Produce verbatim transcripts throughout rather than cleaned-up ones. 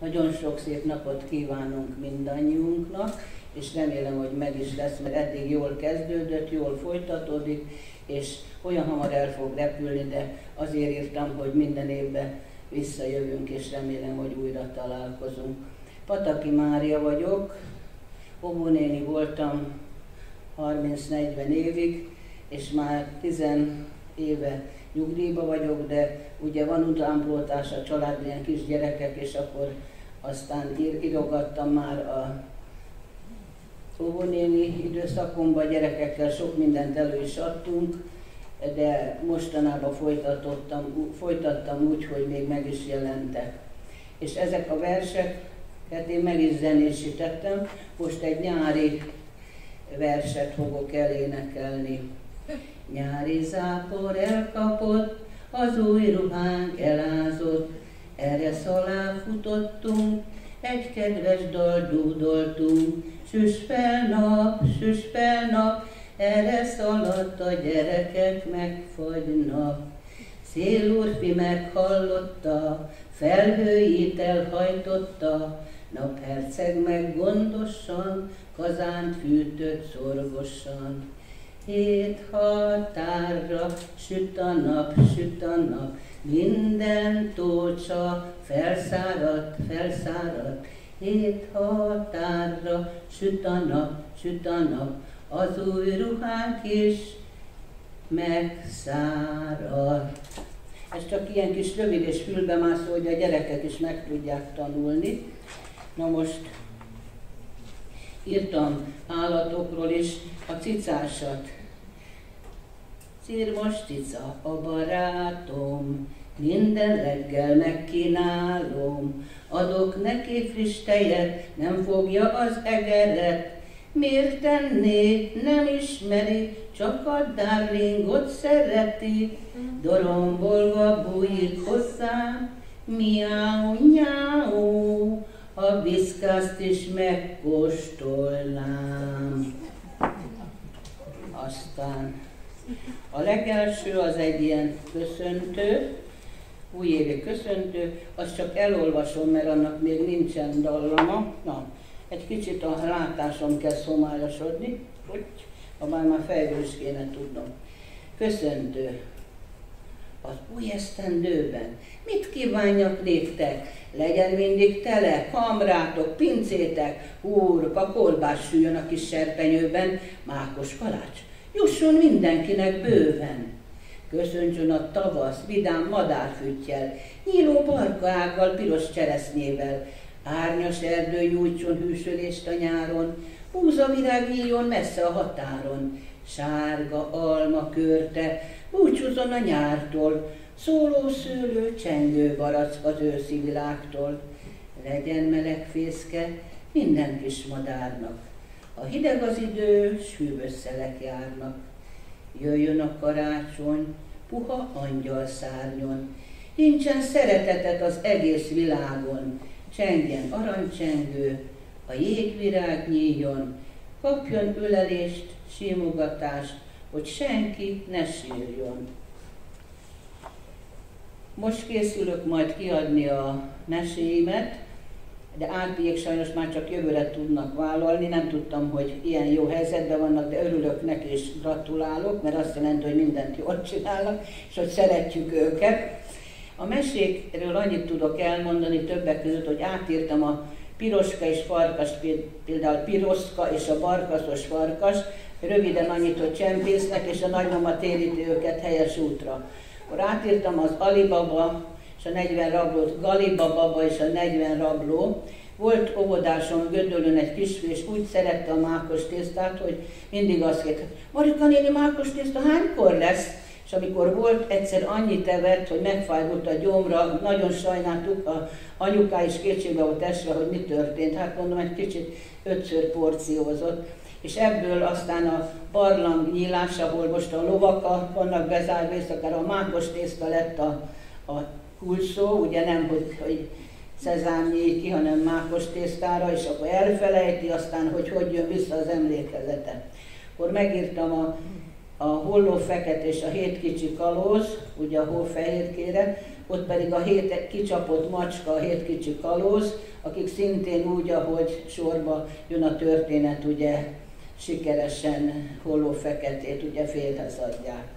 Nagyon sok szép napot kívánunk mindannyiunknak, és remélem, hogy meg is lesz, mert eddig jól kezdődött, jól folytatódik, és olyan hamar el fog repülni, de azért írtam, hogy minden évben visszajövünk, és remélem, hogy újra találkozunk. Pataki Mária vagyok, óvónéni voltam harminc-negyven évig, és már tíz éve nyugdíjba vagyok, de ugye van utánpótlás a család, ilyen kis gyerekek, és akkor aztán írogattam már a óvónéni időszakomban, gyerekekkel sok mindent elő is adtunk, de mostanában folytatottam, folytattam úgy, hogy még meg is jelentek. És ezek a verseket én meg is zenésítettem, most egy nyári verset fogok elénekelni. Nyári zápor elkapott, az új ruhánk elázott, erre szalá futottunk, egy kedves dal dúdoltunk, süss fel nap, süss fel nap, erre szaladt a gyerekek megfagynak. Szélúrfi meghallotta, felhőit elhajtotta, napherceg meg gondosan, kazánt fűtött szorgosan. Hét határra süt a nap, süt a nap, minden tócsa felszáradt, felszáradt. Hét határra süt a nap, süt a nap, az új ruhánk is megszáradt. Ez csak ilyen kis rövid és fülbemászó, hogy a gyerekek is meg tudják tanulni. Na most írtam állatokról is a cicásat. Círmos cica a barátom, minden reggel megkínálom, adok neki friss tejet, nem fogja az egeret. Miért tenné, nem ismeri, csak a darlingot szereti. Dorombolva bújik hozzám, miau, nyau, a viszkászt is megkóstolnám. Aztán a legelső az egy ilyen köszöntő, újévi köszöntő, azt csak elolvasom, mert annak még nincsen dallama. Na, egy kicsit a látásom kell szomályosodni, hogy abban már fejből is kéne tudnom. Köszöntő. Az új esztendőben mit kívánjak néktek? Legyen mindig tele, kamrátok, pincétek, húrka, kolbász süljön a kis serpenyőben, mákos kalács, jusson mindenkinek bőven. Köszöntsön a tavasz vidám madárfüttyel, nyíló barkaággal, piros cseresznyével, árnyas erdő nyújtson hűsölést a nyáron, búzavirág nyíljon messze a határon, sárga alma körte, búcsúzzon a nyártól, szóló szőlő, csengő barack az őszi világtól. Legyen meleg fészke minden kis madárnak, ha hideg az idő, s hűvös szelek járnak. Jöjjön a karácsony, puha angyal szárnyon, nincsen szeretetet az egész világon, csengjen aranycsengő, a jégvirág nyíljon, kapjon ölelést, simogatást, hogy senki ne sírjon. Most készülök majd kiadni a meséimet, de Árpiék sajnos már csak jövőre tudnak vállalni, nem tudtam, hogy ilyen jó helyzetben vannak, de örülök neki és gratulálok, mert azt jelenti, hogy mindent jól csinálnak, és hogy szeretjük őket. A mesékről annyit tudok elmondani többek között, hogy átírtam a Piroska és Farkas, például Piroszka és a Barkaszos Farkas, röviden annyit, hogy csempésznek, és a nagymama téríti őket helyes útra. Akkor átírtam az Alibaba és a negyven rablót, Galibaba és a negyven rabló. Volt óvodásom Gödöllőn egy kisfiú, és úgy szerette a mákos tésztát, hogy mindig azt kérte, Marika néni, mákos tészta hánykor lesz? És amikor volt, egyszer annyit evett, hogy megfájult a gyomra, nagyon sajnáltuk, a anyuká is kétségbe volt esve, hogy mi történt. Hát mondom, egy kicsit ötször porciózott. És ebből aztán a barlang nyílás, ahol most a lovak vannak bezárva, és akár a mákos tészta lett a, a kulcsszó, ugye nem, hogy, hogy szezám nyíj ki, hanem mákos tésztára, és akkor elfelejti aztán, hogy hogy jön vissza az emlékezete. Akkor megírtam a, a Holló fekete és a hét kicsi kalóz, ugye a Hófehérkére, ott pedig a hét kicsapott macska, a hét kicsi kalóz, akik szintén úgy, ahogy sorba jön a történet, ugye sikeresen Holló Feketét ugye férhez adják.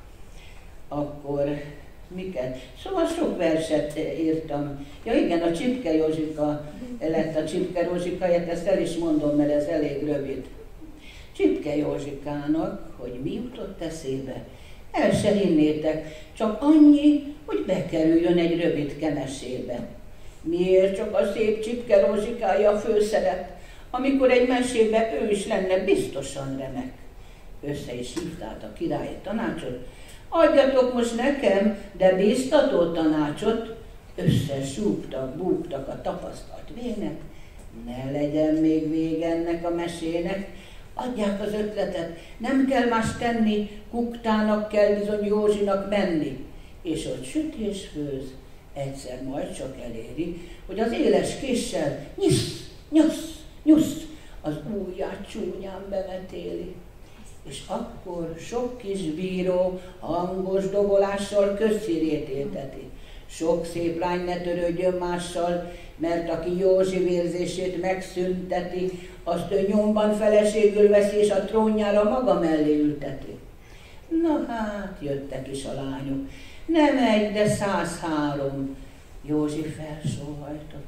Akkor miket? Szóval sok verset írtam. Ja igen, a Csipke Józsika lett a Csipke Rózsikáját, ezt el is mondom, mert ez elég rövid. Csipke Józsikának, hogy mi jutott eszébe, el se hinnétek, csak annyi, hogy bekerüljön egy rövid mesébe. Miért csak a szép Csipke Rózsikája a főszerep, amikor egy mesébe ő is lenne biztosan remek. Össze is hívták a királyi tanácsot, adjatok most nekem, de bíztató tanácsot, összesúgtak, búgtak a tapasztalt vének, ne legyen még vége ennek a mesének, adják az ötletet, nem kell más tenni, Kuktának kell bizony Józsinak menni, és ott süt és főz, egyszer majd csak eléri, hogy az éles késsel nyisz, nyasz, nyusz, az ujját csúnyán bemetéli. És akkor sok kis bíró hangos dobolással közszírét élteti. Sok szép lány ne törődjön mással, mert aki Józsi vérzését megszünteti, azt ő nyomban feleségül veszi, és a trónjára maga mellé ülteti. Na hát, jöttek is a lányok, nem egy, de százhárom. Józsi felsóhajtott.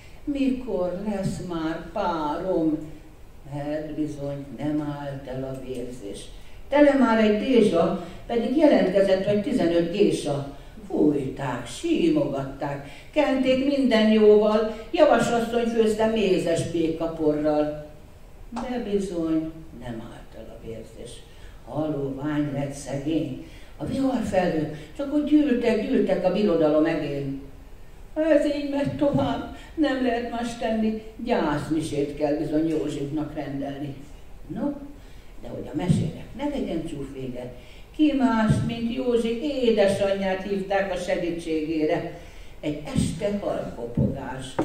Mikor lesz már párom? Mert bizony nem állt el a vérzés. Tele már egy dézsa, pedig jelentkezett, hogy tizenöt gésa. Fújták, símogatták, kenték minden jóval, javasasszony főzte mézes békaporral. De bizony nem állt el a vérzés. Halóvány lett szegény. A viharfelhők csak ott gyűltek, gyűltek a birodalom egén. Ez így megy tovább, nem lehet más tenni, gyászmisét kell bizony Józsiknak rendelni. No, de hogy a mesének ne legyen csúf vége, ki más, mint Józsi édesanyját hívták a segítségére. Egy este halkopogás.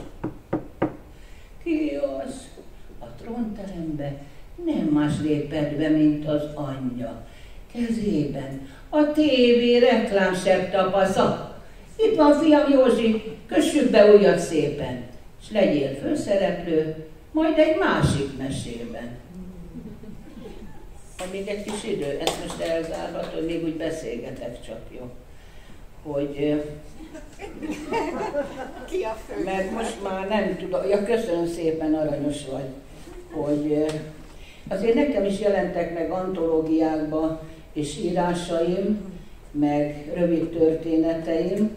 Ki az? A trónterembe nem más lépett be, mint az anyja. Kezében a tévé reklám septe a pasza. Itt van, fiam Józsi, kössük be újat szépen, és legyél főszereplő, majd egy másik mesében. Ha még egy kis idő, ezt most elzárhatod, még úgy beszélgetek csak, jó? Hogy... Ki a fő? Mert most már nem tudom, ja köszönöm szépen, aranyos vagy, hogy azért nekem is jelentek meg antológiákba és írásaim, meg rövid történeteim,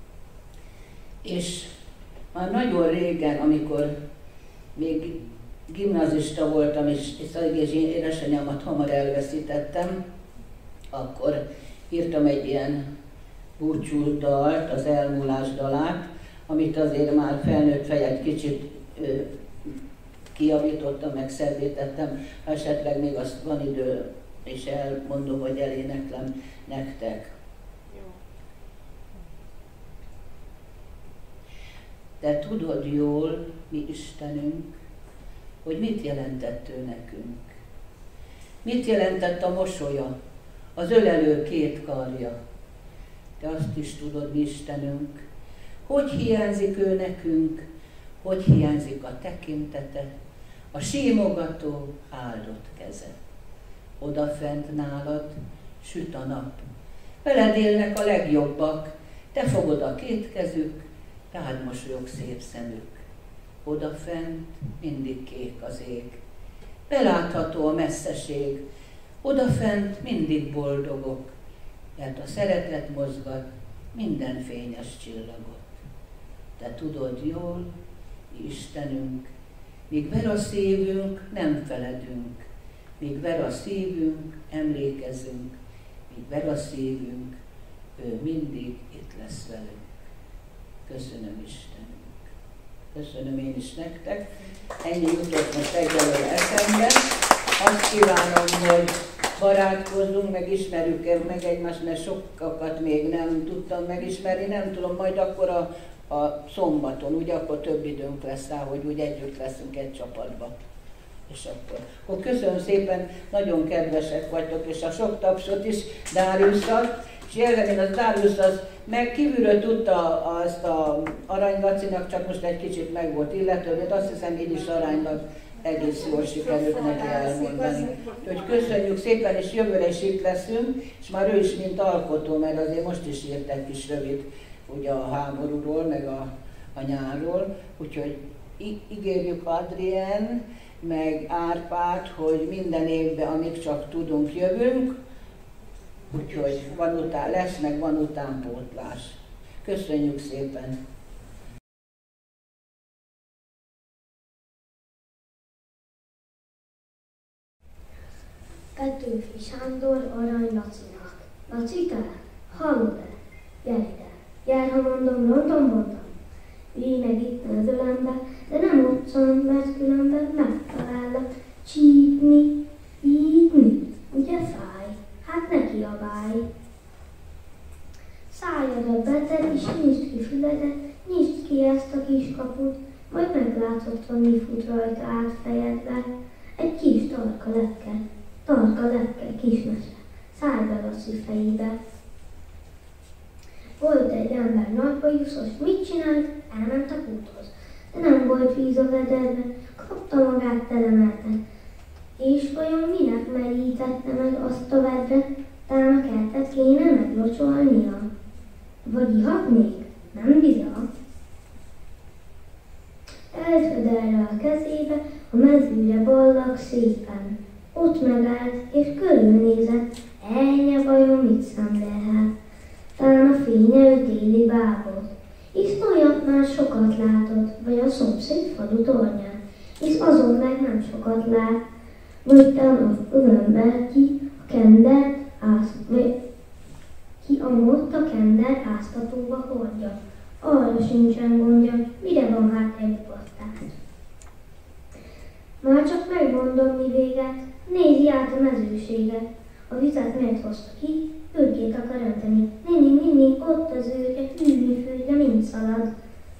és már nagyon régen, amikor még gimnazista voltam, és szegény édesanyámat hamar elveszítettem, akkor írtam egy ilyen búcsú dalt, az elmúlás dalát, amit azért már felnőtt fejed kicsit ö, kijavítottam, meg szebbítettem, ha esetleg még azt van idő, és elmondom, hogy eléneklem nektek. De tudod jól, mi Istenünk, hogy mit jelentett ő nekünk. Mit jelentett a mosolya, az ölelő két karja. De azt is tudod, mi Istenünk, hogy hiányzik ő nekünk, hogy hiányzik a tekintete, a símogató, áldott keze. Odafent nálad süt a nap, veled élnek a legjobbak, te fogod a két kezük, rád mosolyog szép szemük. Odafent mindig kék az ég, belátható a messzeség, odafent mindig boldogok, mert a szeretet mozgat minden fényes csillagot. Te tudod jól, mi Istenünk, míg ver a szívünk, nem feledünk, míg ver a szívünk, emlékezünk, míg ver a szívünk, ő mindig itt lesz velünk. Köszönöm Istenünk. Köszönöm én is nektek. Ennyi jutott most egyelőre eszembe. Azt kívánom, hogy barátkozzunk, meg ismerjük meg egymást, mert sokakat még nem tudtam megismerni. Nem tudom, majd akkor a, a szombaton, ugye akkor több időnk lesz rá, hogy úgy együtt leszünk egy csapatba. És akkor, akkor köszönöm szépen, nagyon kedvesek vagytok, és a sok tapsot is Dáriusszal. És Jellemin az Darius az meg kívülről tudta azt a Aranylacinak, csak most egy kicsit meg volt illető, de azt hiszem így is aránylag egész jól sikerült neki elmondani. Úgyhogy köszönjük szépen, és jövőre is itt leszünk, és már ő is mint alkotó, mert azért most is írt egy kis rövid ugye a háborúról, meg a, a nyárról. Úgyhogy ígérjük Adrien, meg Árpád, hogy minden évben, amíg csak tudunk, jövünk. Úgyhogy van után lesz, meg van utánpótlás. Köszönjük szépen! Petőfi Sándor Arany Lacinak. Laci, te? Hallod-e? Gyere ide. Gyere, ha mondom, rondom, mondom. Ülj meg itt az ölembe, de nem otthon, mert különben megtalállak. Csípni, ígni, ugye fáj? Hát ne kiabálj. Szájadat beted, és nyisd ki füledet, nyisd ki ezt a kis kaput, majd meglátod, hogy mi fut rajta át fejedbe. Egy kis tarka lepke, tarka lepke, kismese, szállj be Laci fejébe. Volt egy ember nagybajuszos, mit csinált? Elment a kúthoz, de nem volt víz a vederbe, kapta magát telemelte. És vajon minek merítette meg azt a vedre, talán a kertet kéne meglocsolnia? Vagy ihat még? Nem bizony. Elfödelre a kezébe, a mezőre ballag szépen. Ott megállt, és körülnézett, ennyi vajon mit szemlélhet. Talán a fénye ő téli bábot. Hisz olyat már sokat látott, vagy a szomszéd falu tornyán, hisz azon meg nem sokat lát. Vagy talán az ember ki a kender ász, ki amott a kender áztatóba hordja. Arra sincsen gondja, mire van hát egy pasztát. Már csak megmondom mi véget, nézi át a mezőséget. A vizet miért hozta ki? Ürgét akar önteni. Néni, néni, ott az ürge, hűlni fűrje, mind szalad.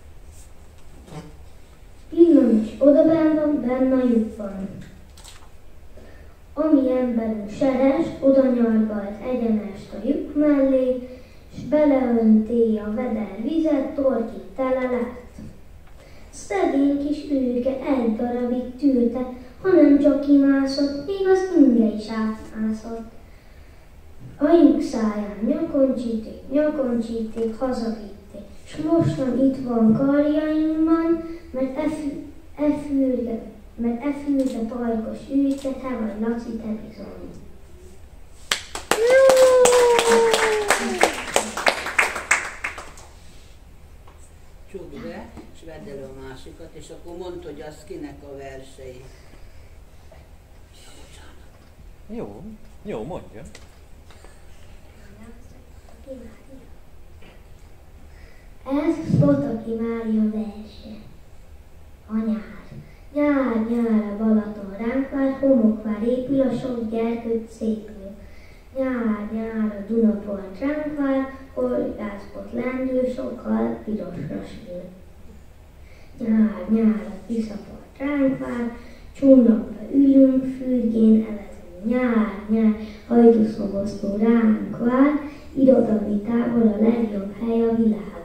Pillanat is oda benn van, benne a lyukban. Ami emberünk seres, oda nyargalt egyenest a lyuk mellé, s beleönté a veder vizet, torkig tele lett. Szegény kis ürge egy darabig tűrte, hanem csak kimászott, még az inge is átmászott. A lyuk száján nyakoncsíték, nyakoncsíték, hazavitték, s mostan itt van karjainkban, mert e, fü, e fürge, mert e fürge pajkos ürge, te vagy Laci, te bizony. Csukd be, és vedd el a másikat, és akkor mondd, hogy az kinek a versei. Jó, jó, mondja. Ez Szotaki Mária verse. A nyár. Nyár, nyár a Balaton ránk vár, homokvár épül, a sok gyerkőt szépül. Nyár, nyár a Dunapart ránk vár, horgászbot lendül, sokkal pirosra sül. Nyár, nyár a Tiszapart ránk vár, csónakba ülünk, fürgén evezünk. Nyár, nyár, hajdúszobosztó ránk vár, irodalmi tábor a legjobb hely a világon.